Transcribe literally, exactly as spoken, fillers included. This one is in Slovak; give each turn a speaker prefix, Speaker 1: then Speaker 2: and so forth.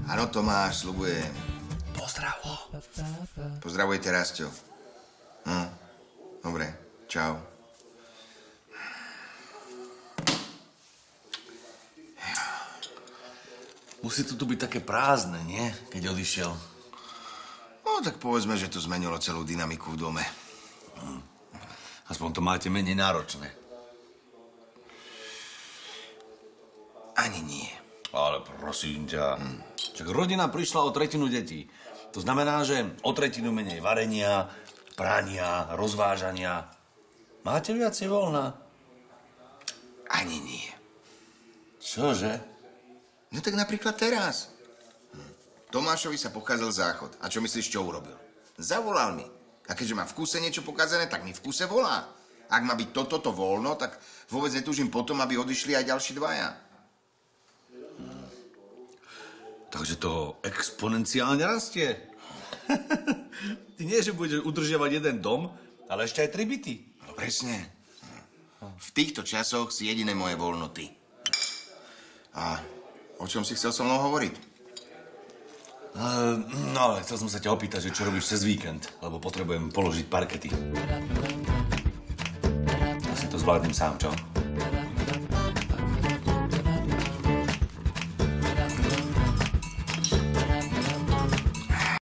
Speaker 1: Áno, Tomáš, sľubujem.
Speaker 2: Pozdravo.
Speaker 1: Pozdravujte, Rasťo. No, dobre, čau.
Speaker 2: Musí to tu byť také prázdne, nie? Keď odišiel.
Speaker 1: No, tak povedzme, že to zmenilo celú dynamiku v dome.
Speaker 2: Hm. Aspoň to máte menej náročné.
Speaker 1: Ani nie.
Speaker 2: Ale prosím ťa. Hm. Čak rodina prišla o tretinu detí. To znamená, že o tretinu menej varenia, prania, rozvážania. Máte viacej voľna?
Speaker 1: Ani nie.
Speaker 2: Čože?
Speaker 1: No tak napríklad teraz. Hm. Tomášovi sa pokazil záchod. A čo myslíš, čo urobil? Zavolal mi. A keďže má v kuse niečo pokazené, tak mi v kuse volá. Ak má byť toto to voľno, tak vôbec netúžim potom, aby odišli aj ďalší dvaja.
Speaker 2: Hm. Takže to exponenciálne rastie. Ty nie, že budeš udržiavať jeden dom, ale ešte aj tri byty.
Speaker 1: No presne. V týchto časoch si jediné moje voľno ty. A o čom si chcel so mnou hovoriť?
Speaker 2: Uh, no, ale chcel som sa ťa opýtať, že čo robíš cez víkend, lebo potrebujem položiť parkety. Ja si to zvládnem sám, čo?